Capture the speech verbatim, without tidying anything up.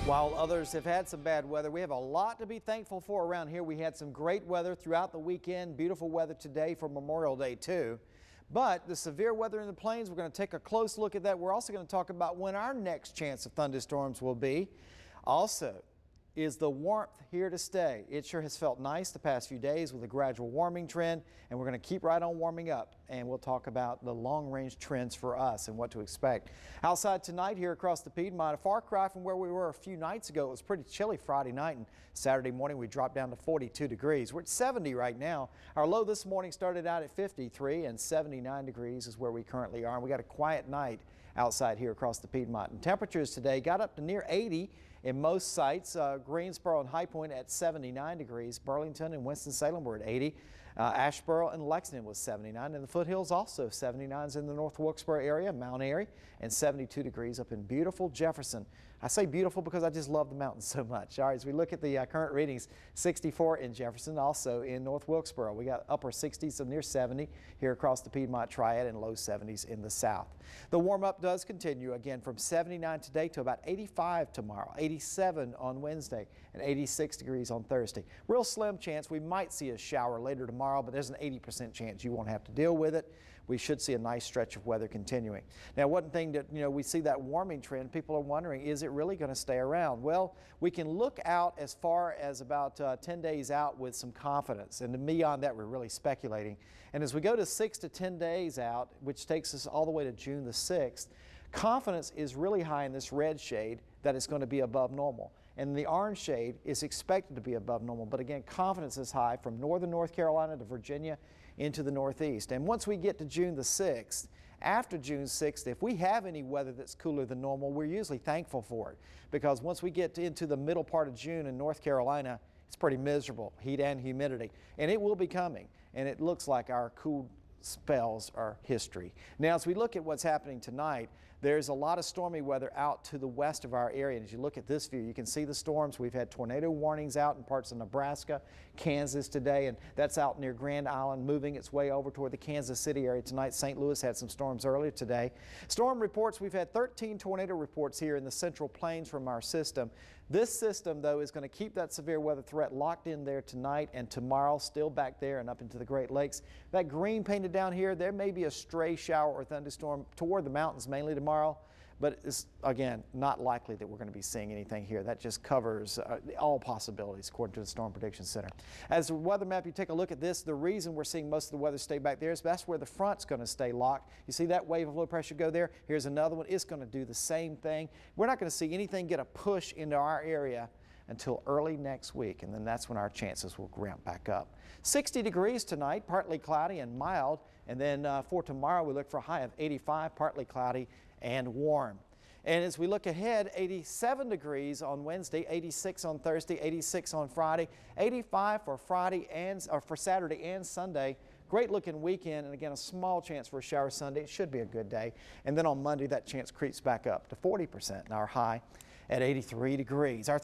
While others have had some bad weather, we have a lot to be thankful for around here. We had some great weather throughout the weekend, beautiful weather today for Memorial Day too. But the severe weather in the plains, we're going to take a close look at that. We're also going to talk about when our next chance of thunderstorms will be. Also, is the warmth here to stay? It sure has felt nice the past few days with a gradual warming trend, and we're going to keep right on warming up. And we'll talk about the long-range trends for us and what to expect. Outside tonight here across the Piedmont, a far cry from where we were a few nights ago. It was pretty chilly Friday night, and Saturday morning we dropped down to forty-two degrees. We're at seventy right now. Our low this morning started out at fifty-three, and seventy-nine degrees is where we currently are. And we got a quiet night outside here across the Piedmont. And temperatures today got up to near eighty in most sites. Uh, Greensboro and High Point at seventy-nine degrees. Burlington and Winston-Salem were at eighty. Uh, Asheboro and Lexington was seventy-nine. And the foothills also seventy-nines in the North Wilkesboro area, Mount Airy, and seventy-two degrees up in beautiful Jefferson. I say beautiful because I just love the mountains so much. All right, as we look at the uh, current readings, sixty-four in Jefferson, also in North Wilkesboro. We got upper sixties, so near seventy here across the Piedmont Triad, and low seventies in the south. The warm up does continue again from seventy-nine today to about eighty-five tomorrow, eighty-seven on Wednesday, and eighty-six degrees on Thursday. Real slim chance we might see a shower later tomorrow, but there's an eighty percent chance you won't have to deal with it. We should see a nice stretch of weather continuing. Now, one thing that, you know, we see that warming trend, people are wondering, is it really going to stay around? Well, we can look out as far as about uh, ten days out with some confidence, and beyond that, we're really speculating. And as we go to six to ten days out, which takes us all the way to June the sixth, confidence is really high in this red shade that it's going to be above normal. And the orange shade is expected to be above normal. But again, confidence is high from northern North Carolina to Virginia into the Northeast. And once we get to June the sixth, after June sixth, if we have any weather that's cooler than normal, we're usually thankful for it. Because once we get to, into the middle part of June in North Carolina, it's pretty miserable, heat and humidity. And it will be coming. And it looks like our cool spells are history. Now, as we look at what's happening tonight, there's a lot of stormy weather out to the west of our area. And as you look at this view, you can see the storms. We've had tornado warnings out in parts of Nebraska, Kansas today, and that's out near Grand Island, moving its way over toward the Kansas City area tonight. Saint Louis had some storms earlier today. Storm reports, we've had thirteen tornado reports here in the Central Plains from our system. This system, though, is going to keep that severe weather threat locked in there tonight and tomorrow, still back there and up into the Great Lakes. That green painted down here, there may be a stray shower or thunderstorm toward the mountains mainly tomorrow, but it's, again, not likely that we're going to be seeing anything here. That just covers uh, all possibilities, according to the Storm Prediction Center. As the weather map, you take a look at this, the reason we're seeing most of the weather stay back there is that's where the front's going to stay locked. You see that wave of low pressure go there? Here's another one. It's going to do the same thing. We're not going to see anything get a push into our area until early next week, and then that's when our chances will ramp back up. sixty degrees tonight, partly cloudy and mild, and then uh, for tomorrow we look for a high of eighty-five, partly cloudy and warm. And as we look ahead, eighty-seven degrees on Wednesday, eighty-six on Thursday, eighty-six on Friday, eighty-five for Friday and or for Saturday and Sunday. Great looking weekend, and again, a small chance for a shower Sunday. It should be a good day. And then on Monday, that chance creeps back up to forty percent, and our high at eighty-three degrees. Our